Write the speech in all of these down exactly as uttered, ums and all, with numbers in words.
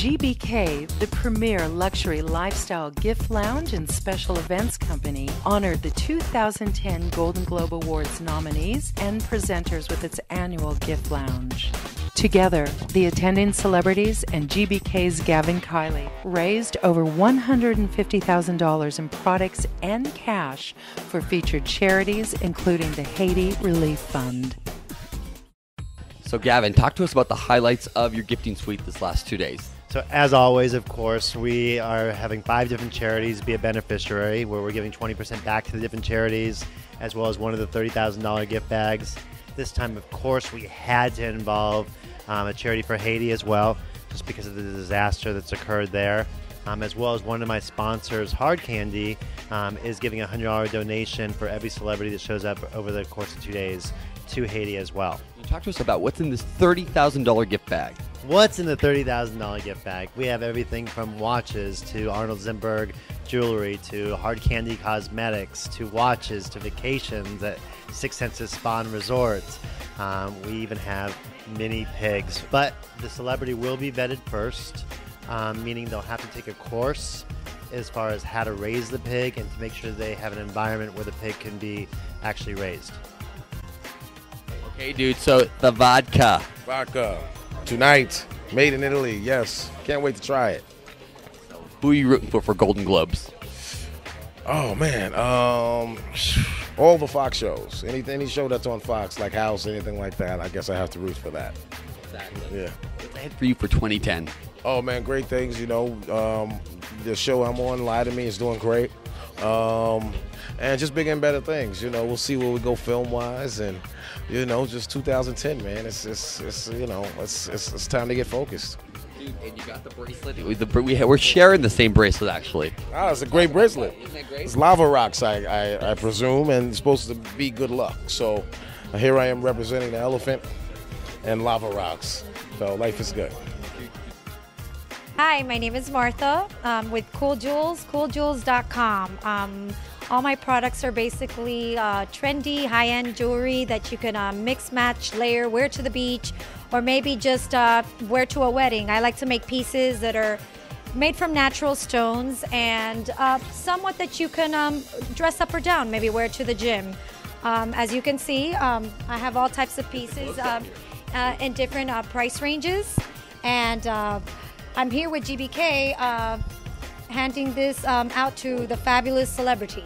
G B K, the premier luxury lifestyle gift lounge and special events company, honored the two thousand ten Golden Globe Awards nominees and presenters with its annual gift lounge. Together, the attending celebrities and G B K's Gavin Kiley raised over one hundred fifty thousand dollars in products and cash for featured charities, including the Haiti Relief Fund. So Gavin, talk to us about the highlights of your gifting suite this last two days. So as always, of course, we are having five different charities be a beneficiary, where we're giving twenty percent back to the different charities, as well as one of the thirty thousand dollar gift bags. This time, of course, we had to involve um, a charity for Haiti as well, just because of the disaster that's occurred there. Um, as well as one of my sponsors, Hard Candy, um, is giving a one hundred dollar donation for every celebrity that shows up over the course of two days to Haiti as well. Talk to us about what's in this thirty thousand dollar gift bag. What's in the thirty thousand dollar gift bag? We have everything from watches to Arnold Zimberg jewelry to Hard Candy cosmetics to watches to vacations at Six Senses Spa and Resorts. Um, we even have mini pigs. But the celebrity will be vetted first, um, meaning they'll have to take a course as far as how to raise the pig and to make sure they have an environment where the pig can be actually raised. Okay, dude, so the vodka. Vodka. Tonight, made in Italy, yes. Can't wait to try it. Who are you rooting for for Golden Globes? Oh, man. Um, all the Fox shows. Any, any show that's on Fox, like House, anything like that, I guess I have to root for that. Exactly. Yeah. What's ahead for you for twenty ten? Oh, man, great things. You know, um, the show I'm on, Lie to Me, is doing great. Um, and just bigger and better things. You know, we'll see where we go film-wise, and you know, just two thousand ten, man. It's, it's, it's you know, it's, it's, it's time to get focused. Dude, and you got the bracelet. We, the, we, we're sharing the same bracelet, actually. Ah, it's a great bracelet. Isn't that great? It's lava rocks, I, I, I presume, and it's supposed to be good luck. So uh, here I am representing the elephant and lava rocks. So life is good. Hi, my name is Martha um, with Cool Jewels, cool jewels dot com. Um, all my products are basically uh, trendy, high-end jewelry that you can uh, mix, match, layer, wear to the beach, or maybe just uh, wear to a wedding. I like to make pieces that are made from natural stones and uh, somewhat that you can um, dress up or down, maybe wear to the gym. Um, as you can see, um, I have all types of pieces um, uh, in different uh, price ranges, and uh, I'm here with G B K uh, handing this um, out to the fabulous celebrities.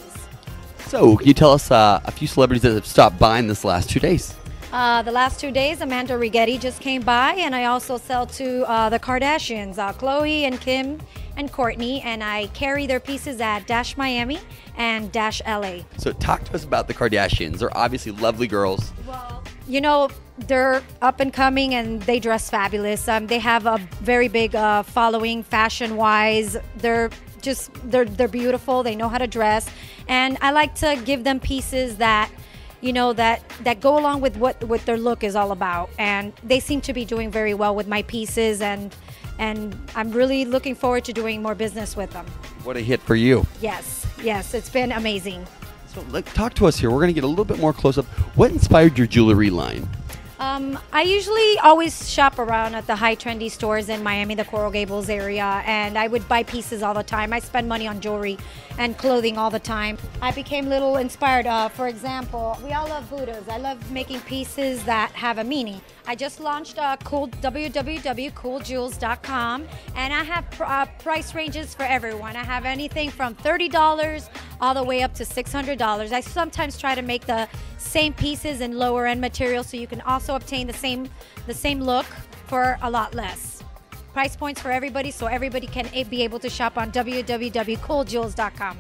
So, can you tell us uh, a few celebrities that have stopped by in this last two days? Uh, the last two days, Amanda Rigetti just came by, and I also sell to uh, the Kardashians, uh, Khloe and Kim and Kourtney, and I carry their pieces at Dash Miami and Dash L A. So, talk to us about the Kardashians. They're obviously lovely girls. Well, you know, they're up and coming and they dress fabulous. Um, they have a very big uh, following fashion-wise. They're just, they're, they're beautiful. They know how to dress. And I like to give them pieces that, you know, that, that go along with what, what their look is all about. And they seem to be doing very well with my pieces, and, and I'm really looking forward to doing more business with them. What a hit for you. Yes, yes, it's been amazing. So, like, talk to us here. We're going to get a little bit more close up. What inspired your jewelry line? Um, I usually always shop around at the high trendy stores in Miami, the Coral Gables area, and I would buy pieces all the time. I spend money on jewelry and clothing all the time. I became a little inspired. Uh, for example, we all love Buddhas. I love making pieces that have a meaning. I just launched uh, cool, w w w dot cool jewels dot com, and I have pr uh, price ranges for everyone. I have anything from thirty dollars all the way up to six hundred dollars. I sometimes try to make the same pieces in lower end material so you can also obtain the same the same look for a lot less. Price points for everybody, so everybody can be able to shop on w w w dot cool jewels dot com.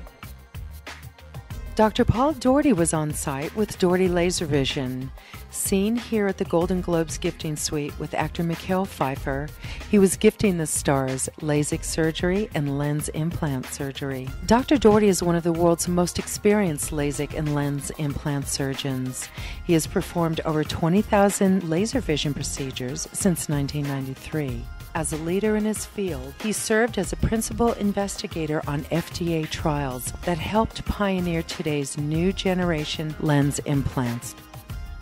Doctor Paul Daugherty was on site with Daugherty Laser Vision. Seen here at the Golden Globes gifting suite with actor Mikael Pfeiffer, he was gifting the stars LASIK surgery and lens implant surgery. Doctor Daugherty is one of the world's most experienced LASIK and lens implant surgeons. He has performed over twenty thousand laser vision procedures since nineteen ninety-three. As a leader in his field, he served as a principal investigator on F D A trials that helped pioneer today's new generation lens implants. So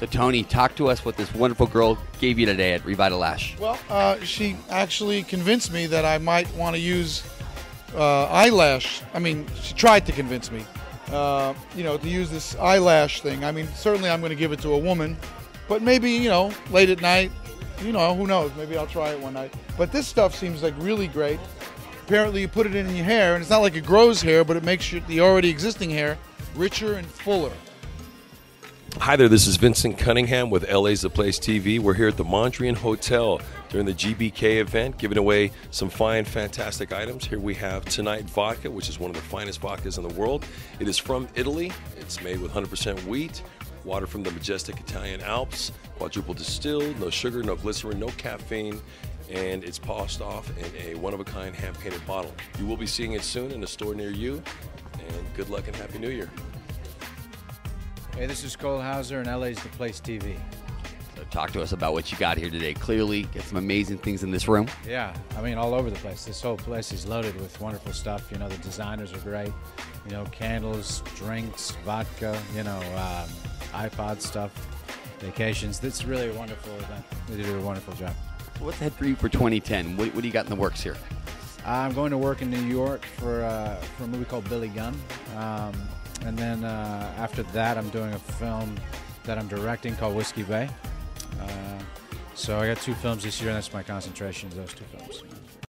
So Tony, talk to us what this wonderful girl gave you today at Revitalash. Well, uh, she actually convinced me that I might want to use uh, eyelash. I mean, she tried to convince me, uh, you know, to use this eyelash thing. I mean, certainly I'm going to give it to a woman, but maybe, you know, late at night, you know, who knows? Maybe I'll try it one night. But this stuff seems like really great. Apparently you put it in your hair, and it's not like it grows hair, but it makes your, the already existing hair richer and fuller. Hi there, this is Vincent Cunningham with L A's The Place T V. We're here at the Mondrian Hotel during the G B K event, giving away some fine, fantastic items. Here we have Tonight Vodka, which is one of the finest vodkas in the world. It is from Italy. It's made with one hundred percent wheat, water from the majestic Italian Alps, quadruple distilled, no sugar, no glycerin, no caffeine, and it's polished off in a one-of-a-kind hand-painted bottle. You will be seeing it soon in a store near you, and good luck and Happy New Year. Hey, this is Cole Hauser, and L A's The Place T V. So talk to us about what you got here today. Clearly, get some amazing things in this room. Yeah, I mean, all over the place. This whole place is loaded with wonderful stuff. You know, the designers are great. You know, candles, drinks, vodka, you know, um, iPod stuff, vacations. It's really a wonderful event. They do a wonderful job. So what's ahead for you for twenty ten? What, what do you got in the works here? I'm going to work in New York for, uh, for a movie called Billy Gunn. Um, and then uh, after that, I'm doing a film that I'm directing called Whiskey Bay. Uh, so I got two films this year, and that's my concentration, is those two films.